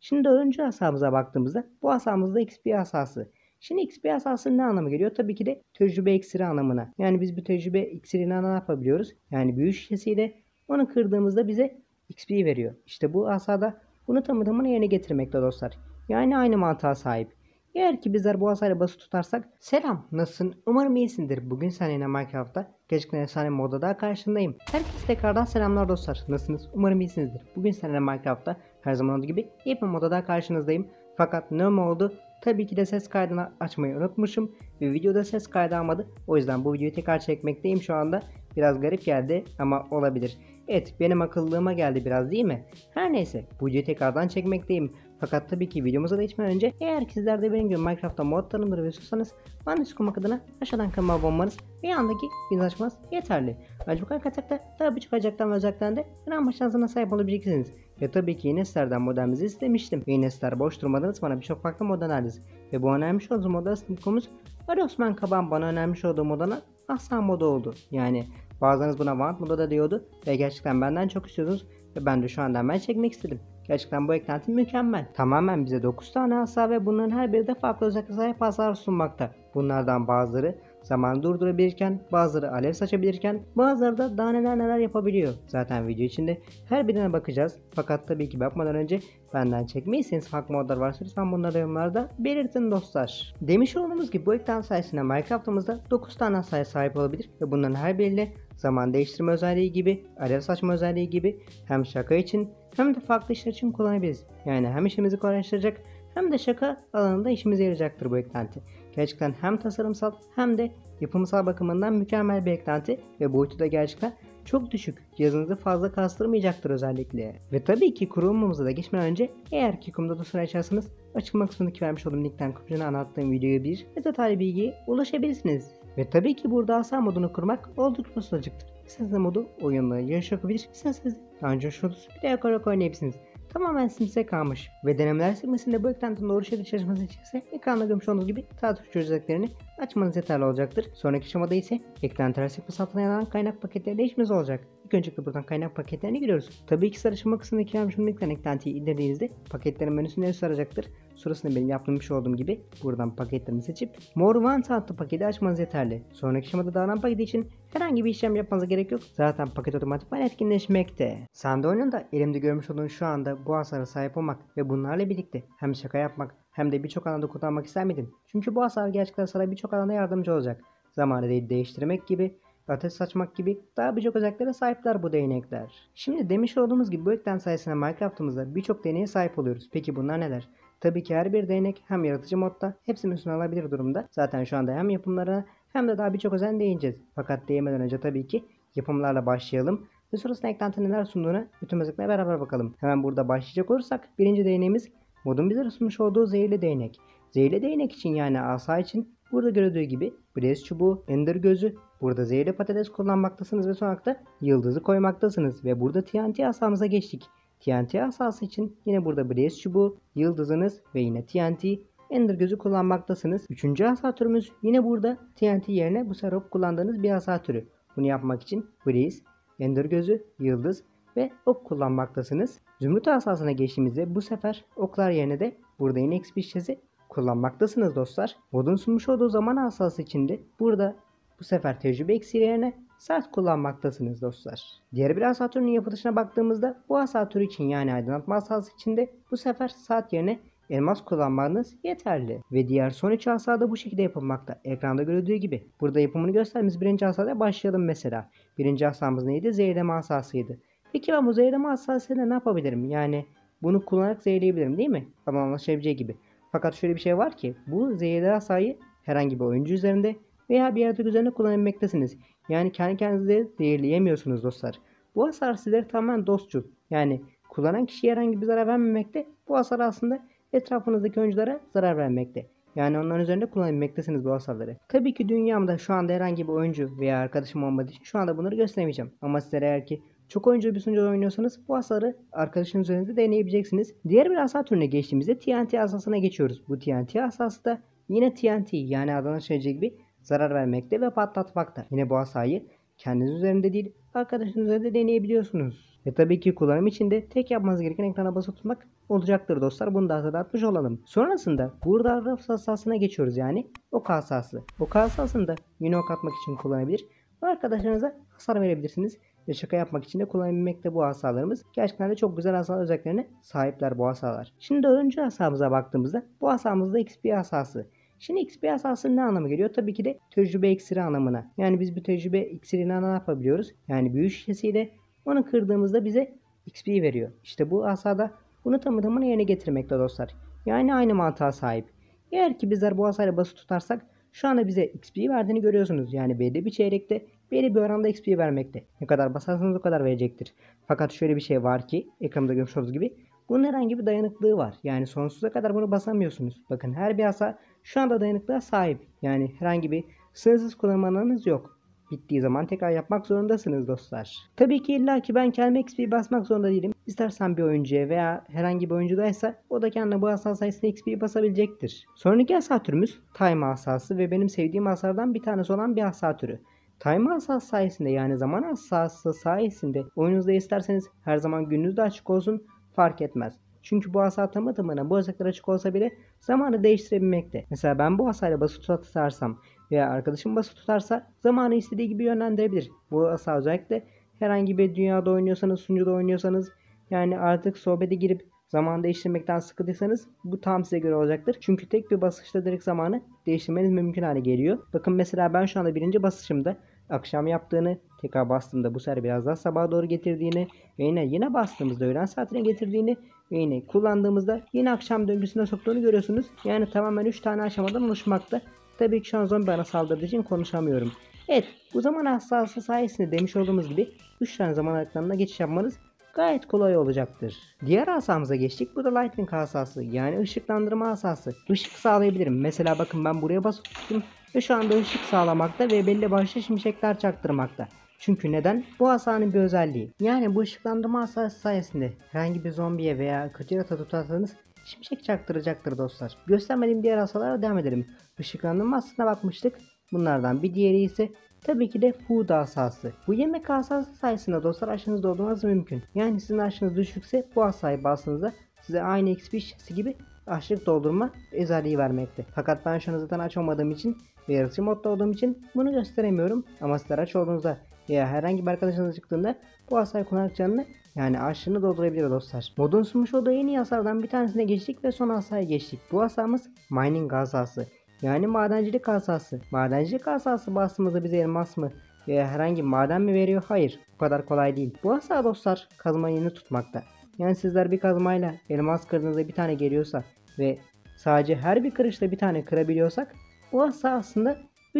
Şimdi dördüncü hasamıza baktığımızda bu hasamızda XP hasası. Şimdi XP hasası ne anlama geliyor? Tabii ki de tecrübe iksiri anlamına. Yani biz bu tecrübe iksiriyle ne yapabiliyoruz? Yani büyü şişesiyle onu kırdığımızda bize XP veriyor. İşte bu hasada bunu tamamını yerine getirmekte dostlar. Yani aynı mantığa sahip. Eğer ki bizler bu hasarı basılı tutarsak selam nasılsın? Umarım iyisindir. Bugün seninle Minecraft'ta gerçekten efsane modda daha karşındayım. Herkese tekrardan selamlar dostlar. Nasılsınız? Umarım iyisinizdir. Bugün seninle Minecraft'ta her zaman olduğu gibi yepyeni modda daha karşınızdayım. Fakat ne oldu? Tabii ki de ses kaydını açmayı unutmuşum ve videoda ses kaydı almadı. O yüzden bu videoyu tekrar çekmekteyim şu anda. Biraz garip geldi ama olabilir. Evet, benim akıllığıma geldi biraz değil mi? Her neyse, bu videoyu tekrardan çekmekteyim. Fakat tabii ki videomuza da geçmeden önce eğer ki sizler de benim gibi Minecraft'ta mod tanımları istiyorsanız bana destek olmak adına aşağıdan kanalıma abone olmanız ve yandaki bildirim açmanız yeterli. Ayrıca bu kadar kaçakta daha birçok acaktan ve özellikten de inanma şansına sahip olabileceksiniz. Ve tabii ki yine sizlerden modelimizi istemiştim. Ve yine sizler boş durmadınız, bana birçok farklı mod öneriniz. Ve bu önermiş olduğum model sınıfımız Ali Osman Kaban bana önermiş olduğu modana Aslan modu oldu. Yani bazılarınız buna Vant modu da diyordu ve gerçekten benden çok istiyordunuz ve ben de şu anda hemen çekmek istedim. Gerçekten bu eklenti mükemmel. Tamamen bize 9 tane hasar ve bunların her biri de farklı özelliklere sahip hasar sunmakta. Bunlardan bazıları zamanı durdurabilirken, bazıları alev saçabilirken, bazıları da daha neler yapabiliyor. Zaten video içinde her birine bakacağız. Fakat tabii ki bakmadan önce benden çekmeyseniz farklı modlar varsa lütfen bunları yorumlarda belirtin dostlar. Demiş olduğumuz gibi bu eklenti sayesinde Minecraft'ımızda 9 tane hasara sahip olabilir ve bunların her biriyle zaman değiştirme özelliği gibi, alev saçma özelliği gibi hem şaka için hem de farklı işler için kullanabiliriz. Yani hem işimizi kolaylaştıracak hem de şaka alanında işimize yarayacaktır bu eklenti. Gerçekten hem tasarımsal hem de yapımsal bakımından mükemmel bir eklenti ve boyutu da gerçekten çok düşük. Cihazınızı fazla kastırmayacaktır özellikle. Ve tabii ki kurulumumuza da geçmeden önce eğer ki kumda sıra açarsanız açıklama kısmındaki vermiş olduğum linkten kopyasını anlattığım videoya bir ve detaylı bilgiye ulaşabilirsiniz. Ve tabii ki burada hasar modunu kurmak oldukça basit. İsterseniz modu oyunla yarış yapabilir, isterseniz daha önce şurası bir de yakarak oynayabilirsiniz. Tamamen size kalmış ve denemeler sekmesinde bu eklentinin doğru şekilde çalışması için ise ekranda görmüş olduğunuz gibi tartış özelliklerini açmanız yeterli olacaktır. Sonraki aşamada ise eklentiler sekmesi altına yanan kaynak paketleri değişmemiz olacak. İlk öncelikle buradan kaynak paketlerine giriyoruz. Tabii ki sarışma kısmındaki vermiş olduğum eklentiyi indirdiğinizde paketlerin menüsünde üst arayacaktır. Sonrasında benim yapmış olduğum gibi buradan paketlerini seçip More One adlı paketi açmanız yeterli. Sonraki aşamada davranan paketi için herhangi bir işlem yapmanıza gerek yok. Zaten paket otomatikman etkinleşmekte. Sen de oyununda elimde görmüş olduğun şu anda bu hasara sahip olmak ve bunlarla birlikte hem şaka yapmak hem de birçok alanda kullanmak ister miydin? Çünkü bu hasar gerçekten sana birçok alanda yardımcı olacak. Zamanı değiştirmek gibi, ateş saçmak gibi daha birçok özelliklere sahipler bu değnekler. Şimdi demiş olduğumuz gibi bu eklenti sayesinde Minecraft'ımızda birçok değneğe sahip oluyoruz. Peki bunlar neler? Tabii ki her bir değnek hem yaratıcı modda hepsinin üstüne alabilir durumda. Zaten şu anda hem yapımlarına hem de daha birçok özen değineceğiz. Fakat değmeden önce tabii ki yapımlarla başlayalım. Ve sonrasında eklenti neler sunduğuna bütün özelliklerle beraber bakalım. Hemen burada başlayacak olursak birinci değneğimiz modun bize sunmuş olduğu zehirli değnek. Zehirli değnek için yani asa için burada görüldüğü gibi Blaze çubuğu, Ender gözü, burada zehirli patates kullanmaktasınız ve sonra da yıldızı koymaktasınız. Ve burada TNT asamıza geçtik. TNT asası için yine burada Blaze çubuğu, yıldızınız ve yine TNT, Ender gözü kullanmaktasınız. Üçüncü asa türümüz yine burada TNT yerine bu sefer ok kullandığınız bir asa türü. Bunu yapmak için Blaze, Ender gözü, yıldız ve ok kullanmaktasınız. Zümrüt asasına geçtiğimizde bu sefer oklar yerine de burada yine XP şişesi kullanmaktasınız dostlar. Modun sunmuş olduğu zaman asası içinde burada bu sefer tecrübe iksiri yerine saat kullanmaktasınız dostlar. Diğer bir asa türünün yapılışına baktığımızda bu asa türü için yani aydınlatma asası içinde bu sefer saat yerine elmas kullanmanız yeterli. Ve diğer son 3 asa da bu şekilde yapılmakta. Ekranda görüldüğü gibi. Burada yapımını gösterdiğimiz birinci asada başlayalım mesela. Birinci asamız neydi? Zehirleme asasıydı. Peki ben bu zehirleme asasıyla ne yapabilirim? Yani bunu kullanarak zehirleyebilirim değil mi? Ama anlaşılabileceği gibi. Fakat şöyle bir şey var ki bu zehirli asayı herhangi bir oyuncu üzerinde veya bir yaratık üzerinde kullanabilmektesiniz. Yani kendi kendinize zehirleyemiyorsunuz dostlar. Bu hasar sizlere tamamen dostçul. Yani kullanan kişiye herhangi bir zarar vermemekte. Bu hasar aslında etrafınızdaki oyunculara zarar vermekte. Yani onların üzerinde kullanabilmektesiniz bu hasarları. Tabii ki dünyamda şu anda herhangi bir oyuncu veya arkadaşım olmadığı için şu anda bunları gösteremeyeceğim. Ama sizlere eğer ki çok oyuncu bir sunucuda oynuyorsanız bu hasarı arkadaşınız üzerinde deneyebileceksiniz. Diğer bir hasar türüne geçtiğimizde TNT hasasına geçiyoruz. Bu TNT hasası da yine TNT yani adına söyleyecek gibi zarar vermekte ve patlatmakta. Yine bu hasayı kendiniz üzerinde değil arkadaşınızla da deneyebiliyorsunuz. Ve tabii ki kullanım için de tek yapmanız gereken ekrana basılı tutmak olacaktır dostlar. Bunu da hatırlatmış olalım. Sonrasında burada raf hassasına geçiyoruz yani ok hassası. Ok hassasını da yine ok atmak için kullanabilir. Ve arkadaşlarınıza hasar verebilirsiniz. Ve şaka yapmak için de kullanabilmekte bu hasalarımız. Gerçekten de çok güzel hasar özelliklerine sahipler bu hasalar. Şimdi 4. hasamıza baktığımızda bu hasamızda XP hasası. Şimdi XP hasası ne anlama geliyor? Tabii ki de tecrübe iksiri anlamına. Yani biz bu tecrübe iksirini ne yapabiliyoruz? Yani büyü şişesiyle onu kırdığımızda bize XP veriyor. İşte bu hasada bunu tamamını yerine getirmekte dostlar. Yani aynı mantığa sahip. Eğer ki bizler bu hasarı basılı tutarsak şu anda bize XP verdiğini görüyorsunuz. Yani belli bir çeyrekte belli bir oranda XP vermekte. Ne kadar basarsanız o kadar verecektir. Fakat şöyle bir şey var ki ekranda görmüş olduğunuz gibi bunun herhangi bir dayanıklığı var. Yani sonsuza kadar bunu basamıyorsunuz. Bakın her bir hasar şu anda dayanıklığa sahip. Yani herhangi bir sınırsız kullanım alanınız yok. Bittiği zaman tekrar yapmak zorundasınız dostlar. Tabii ki illa ki ben kendime XP basmak zorunda değilim. İstersen bir oyuncuya veya herhangi bir oyuncudaysa o da kendine bu hasar sayesinde XP basabilecektir. Sonraki hasar türümüz Time hasası ve benim sevdiğim hasardan bir tanesi olan bir hasar türü. Time hasası sayesinde yani zaman hasası sayesinde oyununuzda isterseniz her zaman gününüzde açık olsun fark etmez. Çünkü bu hasar tamına bu özellikler açık olsa bile zamanı değiştirebilmekte. Mesela ben bu hasarla basılı tutarsam veya arkadaşım basılı tutarsa zamanı istediği gibi yönlendirebilir. Bu hasar özellikle herhangi bir dünyada oynuyorsanız, sunucuda oynuyorsanız yani artık sohbete girip zaman değiştirmekten sıkıldıysanız bu tam size göre olacaktır. Çünkü tek bir basışta direkt zamanı değiştirmeniz mümkün hale geliyor. Bakın mesela ben şu anda birinci basışımda akşam yaptığını, tekrar bastığımda bu sefer biraz daha sabaha doğru getirdiğini ve yine bastığımızda öğlen saatine getirdiğini ve yine kullandığımızda yine akşam döngüsüne soktuğunu görüyorsunuz. Yani tamamen 3 tane aşamadan oluşmakta. Tabii ki şu an zombi bana saldırdığı için konuşamıyorum. Evet, bu zaman hassası sayesinde demiş olduğumuz gibi 3 tane zaman aralıklarına geçiş yapmanız gayet kolay olacaktır. Diğer hasamıza geçtik. Bu da lightning hasası yani ışıklandırma hasası. Işık sağlayabilirim. Mesela bakın ben buraya basıp tuttum ve şu anda ışık sağlamakta ve belli başlı şimşekler çaktırmakta. Çünkü neden? Bu hasanın bir özelliği. Yani bu ışıklandırma hasası sayesinde herhangi bir zombiye veya kötü yaratığa tutarsanız şimşek çaktıracaktır dostlar. Göstermediğim diğer hasalara devam edelim. Işıklandırma hasasına bakmıştık. Bunlardan bir diğeri ise tabii ki de food hasası. Bu yemek hasası sayesinde dostlar aşınızı doldurmanız mümkün. Yani sizin aşınız düşükse bu hasayı bastığınızda size aynı XP şişesi gibi açlık doldurma özelliği vermekte. Fakat ben şu an zaten aç olmadığım için ve yaratıcı modda olduğum için bunu gösteremiyorum. Ama sizler aç olduğunuzda veya herhangi bir arkadaşınız çıktığında bu hasayı kullanacağını yani açlığını doldurabilir dostlar. Modun sunmuş olduğu en iyi hasardan bir tanesine geçtik ve son hasaya geçtik. Bu hasamız mining hasası. Yani madencilik hasası. Madencilik hasası bastığımızda bize elmas mı veya herhangi bir maden mi veriyor? Hayır. Bu kadar kolay değil. Bu hasa dostlar kazma yeni tutmakta. Yani sizler bir kazmayla elmas kırdığınızda bir tane geliyorsa ve sadece her bir kırışta bir tane kırabiliyorsak bu hasa aslında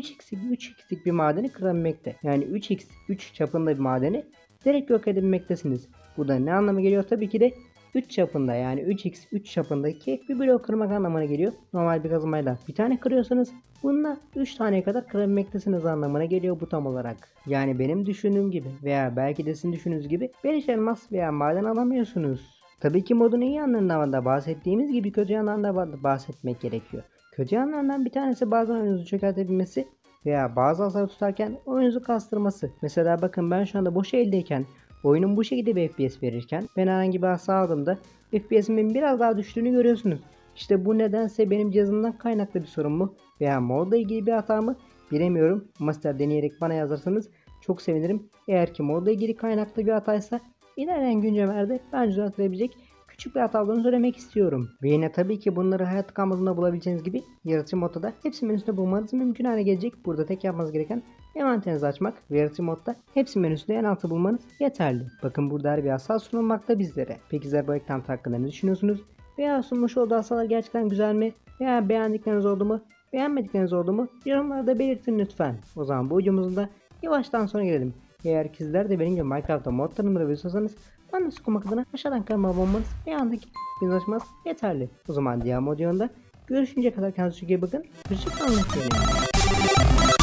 3x'lik bir madeni kırabilmekte. Yani 3x 3 çapında bir madeni direkt yok edebilmektesiniz. Bu da ne anlama geliyor? Tabii ki de 3 çapında yani 3x 3 çapındaki bir blok kırmak anlamına geliyor. Normal bir kazmayla bir tane kırıyorsanız bununla 3 taneye kadar kırabilmektesiniz anlamına geliyor bu tam olarak. Yani benim düşündüğüm gibi veya belki de sizin düşündüğünüz gibi beleş elmas veya maden alamıyorsunuz. Tabii ki modun iyi yanlarından da bahsettiğimiz gibi kötü yanlarından da bahsetmek gerekiyor. Kötü yanlarından bir tanesi bazen oyununuzu çökertebilmesi veya bazı hasar tutarken oyununuzu kastırması. Mesela bakın ben şu anda boş eldeyken oyunun bu şekilde bir FPS verirken ben herhangi bir hasar aldığımda FPS'imin biraz daha düştüğünü görüyorsunuz. İşte bu nedense benim cihazımdan kaynaklı bir sorun mu veya modla ilgili bir hata mı bilemiyorum. Ama sizler deneyerek bana yazarsanız çok sevinirim. Eğer ki modla ilgili kaynaklı bir hataysa ilerleyen güncelmelerde ben düzeltilebilecek küçük bir hata olduğunu söylemek istiyorum. Ve yine tabii ki bunları hayat kalmadığında bulabileceğiniz gibi yaratıcı modda da hepsi menüsünde bulmanız mümkün hale gelecek. Burada tek yapmanız gereken envanterinizi açmak ve yaratıcı modda hepsi menüsünde en altı bulmanız yeterli. Bakın burada her bir hasar sunulmakta bizlere. Peki sizler bu ekran hakkında ne düşünüyorsunuz? Veya sunmuş olduğu hasalar gerçekten güzel mi? Veya beğendikleriniz oldu mu? Beğenmedikleriniz oldu mu? Yorumlarda belirtin lütfen. O zaman bu videomuzun da yavaştan sonra gelelim. Eğer sizler de benim gibi Minecraft'ta mod tanımları veriyorsanız bana sıkılmak adına aşağıdan kanalıma abone olmanız ve yandaki bildirim açmanız yeterli. O zaman diğer mod yolunda görüşünceye kadar kendinize çok iyi bakın. Hoşçakalın.